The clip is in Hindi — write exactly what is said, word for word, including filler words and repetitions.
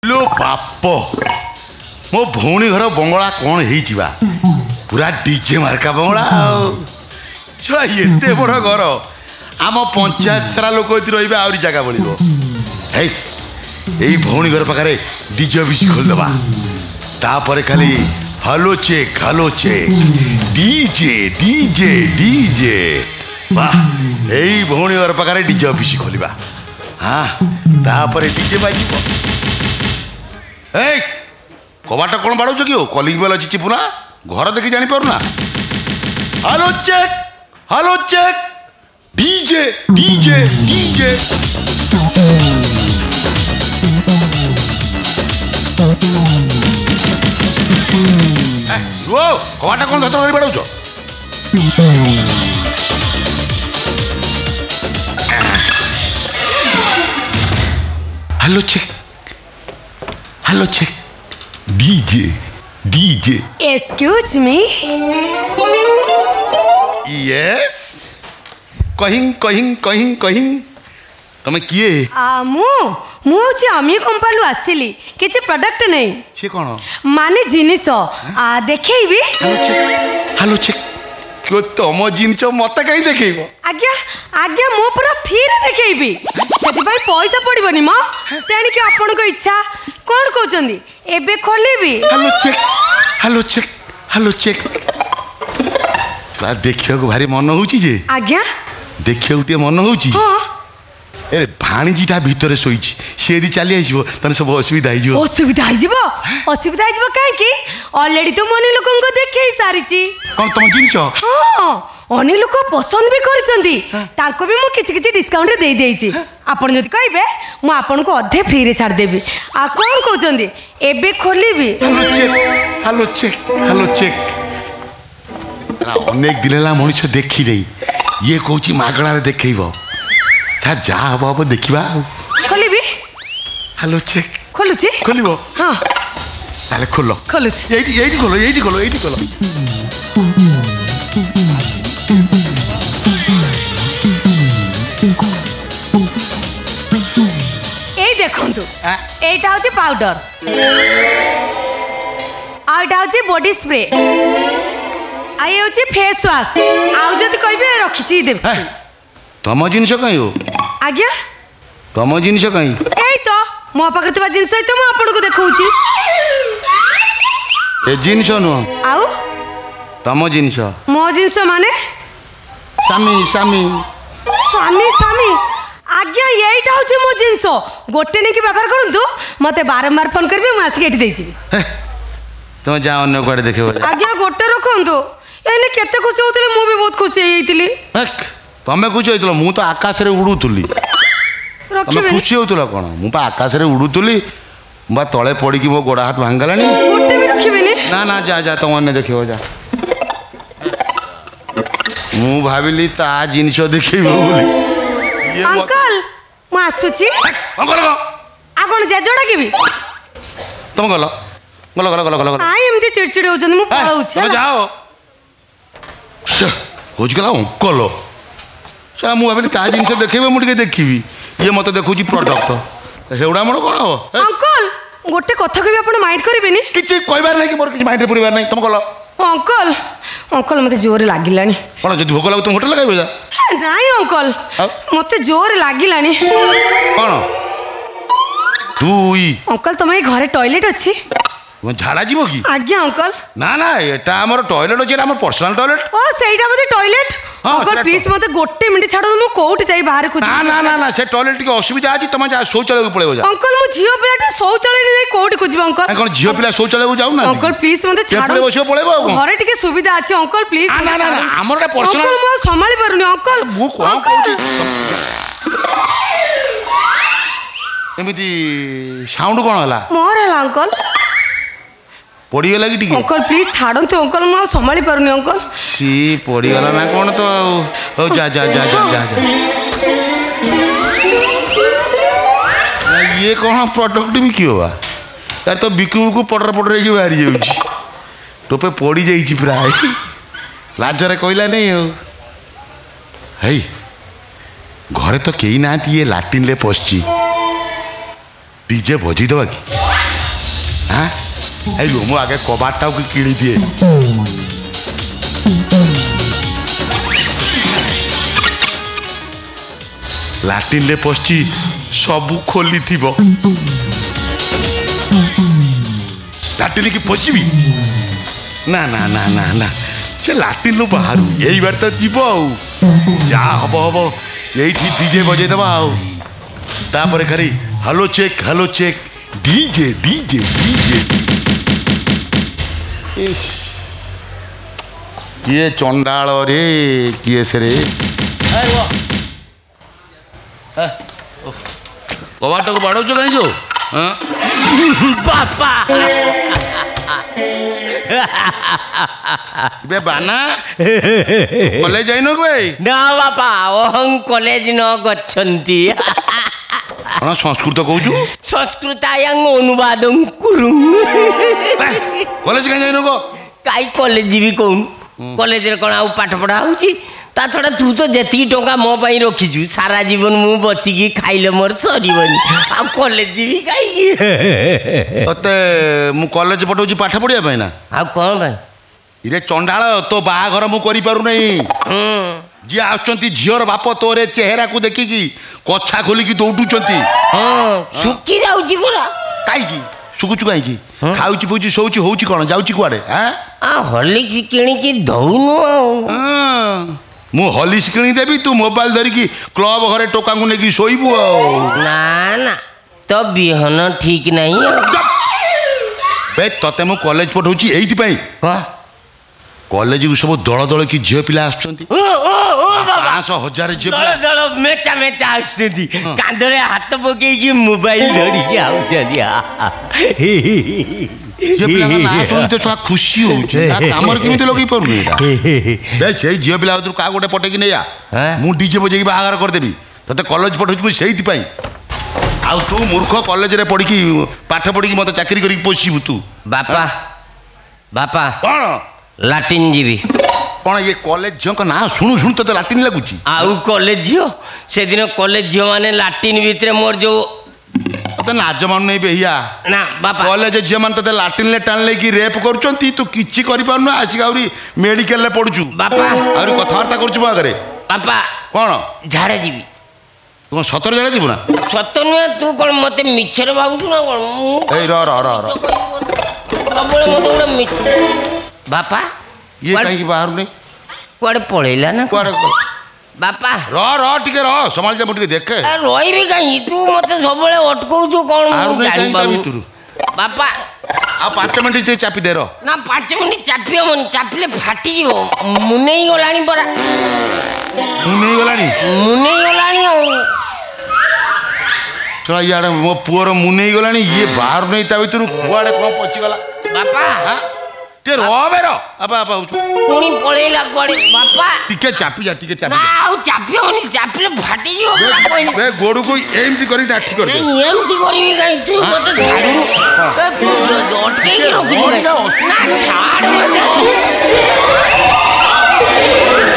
लो बाप मो भौणी घर बंगला कौन है पूरा डीजे मार्का बंगला छा एते बड़ घर आम पंचायत सारा लोक रही आहरी जगह बढ़ो यही भौणी घर पाखे डीजे ऑफिस खोलदबा तापर खाली hello check hello check DJ DJ DJ वाह यही भौणी घर पाखे डीजे ऑफिस खोलिबा हाँ तापर डीजे बाजिबो ए कबाट कौन बाड़ू कि कलिंग बेल अच्छी चिपुना घर देखी जानी पारुना hello check hello check DJ DJ DJ वो कबाट कौन धतर बाड़ू hello check hello check DJ DJ excuse me yes कहिं कहिं कहिं कहिं तमे किए आ मु मु छी आमी कंपनी आस्थिली किछि प्रोडक्ट नहीं से कोन माने जिनिस आ देखैबी हलो चेक हलो चेक क्यों तुम जिनिस मत कहीं देखेब आज्ञा आज्ञा मु पूरा फ्री देखैबी सेति भाई पैसा पड़िबनी म तेणी कि आपन को इच्छा कोन कहउचंदी एबे खोलेबी hello check hello check hello check पूरा देखियो को भारी मन होउची जे आज्ञा देखियो उटे मन होउची हां ए भाणीजीटा भीतर सोईची से यदि चली आइबो तने सब असुविधा आइ जिवो असुविधा आइ जिवो असुविधा आइ जिवो काहे कि ऑलरेडी तो मनी लोकन को देखै सारिची कोन तुम जिनछ हां अने लोक पसंद भी करचंदी तांको भी मु किछि किछि डिस्काउंट दे देइची आपण जदि कहबे मु आपण को अधे फ्री रे छाड़ देबी आ कोन कहउचंदी एबे खोलिबी hello check hello check hello check अनेक दिन ला मनुष्य देखी नहीं ये कहूँ मागणा देखब जा हम हम देखा खोलिबी हलो चेक खोलुची खोलिबो हां ताले खोलो खोलुची एठी एठी खोलो एठी खोलो एठी खोलो ए देखंतु एटा होची पाउडर आ एटा होची बॉडी स्प्रे आ ये होची फेस वॉश आ जदी कहबे रखिची देब तम जिनिस कहीं हो आज्ञा तम जिनिस कहीं एई तो मो पाखरे तबा जिनिस तो मो आपन को देखौची ए जिनिस नु आउ तम जिनिस मो जिनिस माने स्वामी स्वामी स्वामी स्वामी आज्ञा एटा होची मो जिनिस गोटे ने की व्यवहार करंतु मते बारंबार फोन करबे म आसी एठी देइची तुम जा अन्य कुआडे देखबो आज्ञा गोटे रखंतु एने केते खुशी होतले मु भी बहुत खुशी हेइतिली तमें खुशी होइतलो मु तो आकाश रे उडुतुली तमें खुशी होतलो कोन मु पा आकाश रे उडुतुली बा तळे पड़ी कि मो गोड़ा हाथ भांगलानी गोटे भी रखिबेनी ना ना जा जा तुम अन्य देखियो जा मु भाबिली ता जिनिस देखिबो बोली अंकल मु आसुची अंकल आ कोन जे जोडा केबी तुम गलो गलो गलो गलो गलो आई एमती चिड़चिड़ होजन मु पळौछ तुम जाओ होज गला अंकल सा मु भाबिली ता जिनिस देखिबो मु टिके देखिबी ये मत देखुची प्रोडक्ट हेउडा मन कोन हो अंकल गोटे कथा कहबी आपण माइंड करबेनी किछि कहबार नै कि मोर किछि माइंड रे पुरिबार नै तुम गलो अंकल अंकल मते जोर लागिलानी कोन जदि भोक लागो तुम होटल लगाइबो जा नाही अंकल मते जोर लागिलानी कोन दुई अंकल तमे घरे टॉयलेट अछि तुम झाड़ा जीवो कि आज्ञा अंकल ना ना एटा हमर टॉयलेट अछि हमर पर्सनल टॉयलेट ओ सेइटा मते टॉयलेट अंकल प्लीज मते गोटे मिनिट छाडो मु कोउट जाई बाहर कुछ ना ना ना ना से टॉयलेट के असुविधा अछि तमे जा शौचालय को पळेबो जा अंकल मु झियो पिलाटा शौचालय ने जाई कोउट कुछ अंकल कोन झियो पिला शौचालय को जाउ ना अंकल प्लीज मते छाडो पळे बसियो पळेबो घरे टिके सुविधा अछि अंकल प्लीज ना ना ना हमर रे पर्सनल अंकल मु संभाली परनी अंकल मु कोन कहउची एमिति साउंड कोन हला मोर हला अंकल पड़ी गला कि टिके अंकल प्लीज छाडंतु अंकल मु संभाली परनी अंकल सी पड़ी गला ना कोन तो हो जा जा जा जा जा जा ये कौन प्रोडक्ट भी क्यों बा यार तो बिकु बिकु पटर पटर की बाहरी जाऊँगी टोपे पड़ी जाइए प्राय लाजरे कहला नहीं हो है घरे तो कई ना ये लाट्रिन ले पशि डीजे बजे दवा कि हाँ এই রুম আগে কবাটটাও কি কিনি দিয়ে লাটিনরে পশছি সবু খোলি থিব লাটিন কি পশিবি না না না না না সে লাটিন বাহারু এইবার তো যাব আউ যা হব হব এইটি ডিজে বজাই দেবা আউ তারপরে খালি hello check hello check DJ DJ DJ কিଏ ଚଣ୍ଡାଳ ରେ କିଏ ସେ ରେ କବାଟକୁ ବାଡ଼ଉଛ କାହିଁକି ବାପା ବେ ବାନା କଲେଜ ଯାଇନ ବେ ନା ବାପା ଅହଂ କଲେଜ ନ ଗଛନ୍ତି କ'ଣ ସଂସ୍କୃତ କହୁଛୁ ସଂସ୍କୃତାୟଂ ଅନୁବାଦଂ କୁରୁଂ କଲେଜ କାହିଁ ଯାଇନ କ କାଇ କଲେଜ ଯିବି କହୁନୁ କଲେଜରେ କ'ଣ ଆଉ ପାଠ ପଢ଼ା ହେଉଛି ତା ଛଡ଼ା ତୁ ତ ଯେତିକି ଟଙ୍କା ମୋ ପାଇଁ ରଖିଛୁ ସାରା ଜୀବନ ମୁଁ ବଚିକି ଖାଇଲେ ମୋର ସରିବନି ଆଉ କଲେଜ ଯିବି କାହିଁକି ତତେ ମୁଁ କଲେଜ ପଠଉଛି ପାଠ ପଢ଼ିବା ପାଇଁ ନା ଆଉ କ'ଣ ପାଇଁ ଇରେ ଚଣ୍ଡାଳ ତୋ ବାହାଘର ମୁଁ କରିପାରୁନାହିଁ ଯିଏ ଆସୁଛନ୍ତି ଝିଅର ବାପ ତୋରେ ଚେହେରାକୁ ଦେଖିକି କଛା ଖୋଲିକି ଦୌଡୁଛନ୍ତି ହଁ ଶୁଖି ଯାଉଛି ପୁରା କାହିଁକି ଶୁଖୁଛୁ କାହିଁକି ଖାଉଛି ପିଉଛି ଶୋଉଛି ହଉଛି କ'ଣ ଯାଉଛି କୁଆଡ଼େ ଆଁ ହର୍ଲିକ୍ସ କିଣିକି ଦଉନୁ ଆଉ ମୁଁ ହର୍ଲିକ୍ସ କିଣିଦେବି ତୁ ମୋବାଇଲ ଧରିକି କ୍ଲବ ଘରେ ଟୋକାଙ୍କୁ ନେଇକି ଶୋଇବୁ ଆଉ ନା ନା ତ ବିହନ ଠିକ ନାହିଁ ବେ ତତେ ମୁଁ କଲେଜ ପଠଉଛି ଏଇଥିପାଇଁ କଲେଜକୁ ସବୁ ଦଳ ଦଳ କି ଝିଅ ପିଲା ଆସୁଛନ୍ତି ପାଞ୍ଚଶହ ହଜାର ଝିଅ ଦଳ ଦଳ ମେଚା ମେଚା ଆସୁଛନ୍ତି କାନ୍ଧରେ ହାତ ପକେଇକି ମୋବାଇଲ ଧରିକି ଆଉଛନ୍ତି ଝିଅ ପିଲାଙ୍କ ନାଁ ଶୁଣି ତ ଛୁଆ ଖୁସି ହଉଛି ଆମର କେମିତି ଲଗେଇ ପାରୁନି ବେ ସେଇ ଝିଅ ପିଲା ଭିତରୁ କାହା ଗୋଟେ ପଟେଇକି ନେଇଆ ମୁଁ ଡିଜେ ବଜେଇକି ବାହାଘର କରିଦେବି ତତେ କଲେଜ ପଠଉଛି ମୁଁ ସେଇଥିପାଇଁ ଆଉ ତୁ ମୂର୍ଖ କଲେଜରେ ପଢ଼ିକି ପାଠ ପଢ଼ିକି ମୋତେ ଚାକିରି କରିକି ପୋଷିବୁ ତୁ ବାପା ବାପା କ'ଣ ଲାଟିନ୍ ଯିବି କ'ଣ ଇଏ କଲେଜ ଝିଅଙ୍କ ନାଁ ଶୁଣୁ ଶୁଣୁ ତତେ ଲାଟିନ୍ ଲାଗୁଛି ଆଉ କଲେଜ ଝିଅ ସେଦିନ କଲେଜ ଝିଅ ମାନେ ଲାଟିନ୍ ଭିତରେ ମୋର ଯୋଉ ତତେ ଲାଜ ମାନୁନି ବେହିଆ ନା ବାପା କଲେଜ ଝିଅ ମାନେ ତତେ ଲାଟିନ୍ରେ ଟାଣି ନେଇକି ରେପ୍ କରୁଛନ୍ତି ତୁ କିଛି କରିପାରୁନୁ ଆସିକି ଆହୁରି ମେଡିକାଲରେ ପଡୁଛୁ ବାପା ଆହୁରି କଥାବାର୍ତ୍ତା କରୁଛୁ ମୋ ଆଗରେ ବାପା କ'ଣ ଝାଡ଼ା ଯିବି ତୁ କ'ଣ ସତରେ ଝାଡ଼ା ଯିବୁ ନା ସତ ନୁହେଁ ତୁ କ'ଣ ମୋତେ ମିଛରେ ଭାବୁଛୁ ନା କ'ଣ ଏଇ ର ର ର ର ସବୁବେଳେ ମୋତେ ଗୋଟେ ମିଛ ବାପା ଇଏ କାହିଁକି ବାହାରୁନି କୁଆଡ଼େ ପଳେଇଲା ନା କୁଆଡ଼େ ବାପା ର ର ଟିକେ ର ସମାଳି ମୁଁ ଟିକେ ଦେଖେ ରହିବି କାହିଁକି ତୁ ମୋତେ ସବୁବେଳେ ଅଟକଉଛୁ କ'ଣ ଭିତରୁ ବାପା ଆଉ ପାଞ୍ଚ ମିନିଟ୍ ଟିକେ ଚାପି ଦେ ର ନା ପାଞ୍ଚ ମିନିଟ୍ ଚାପି ହବନି ଚାପିଲେ ଫାଟିଯିବ ମୁନେଇ ଗଲାଣି ପରା ମୁନେଇ ଗଲାଣି ମୁନେଇ ଗଲାଣି ଆଉ ଶୁଣ ଇଆଡ଼େ ମୋ ପୁଅର ମୁନେଇ ଗଲାଣି ଇଏ ବାହାରୁ ନେଇ ତା ଭିତରୁ କୁଆଡ଼େ କ'ଣ ପଚିଗଲା ବାପା ଟିକେ ରବେ ର ବାପା ବାପା ପୁଣି ପଳେଇଲା କୁଆଡ଼େ ବାପା ଟିକେ ଚାପି ଯା ଟିକେ ଚାପି ନା ଆଉ ଚାପି ହବନି ଚାପିଲେ ଫାଟିଯିବ ଗୋଡ଼କୁ ଏମିତି କରି ଡାଠି କରିଦେ ଏମିତି କରିବି କାହିଁ ତୁ ମୋତେ ଛାଡ଼ୁନୁ ତୁ ଅଟକେଇକି ରଖୁଛୁ ନା ଛାଡ଼